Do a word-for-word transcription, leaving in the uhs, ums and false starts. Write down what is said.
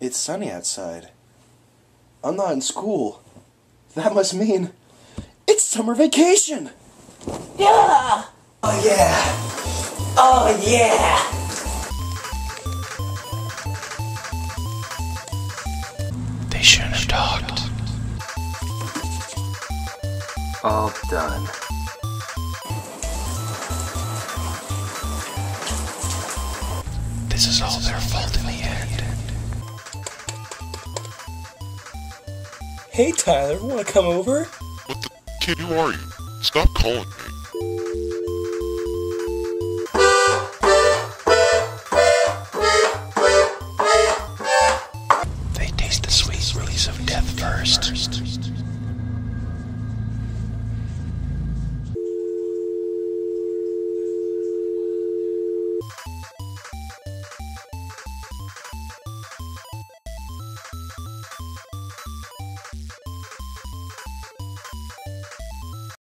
it's sunny outside. I'm not in school. That must mean it's summer vacation! Yeah! Oh yeah! Oh yeah! They shouldn't have talked. All done. This is all their fault in the end. Hey Tyler, wanna come over? What the kid, who are you? Stop calling me.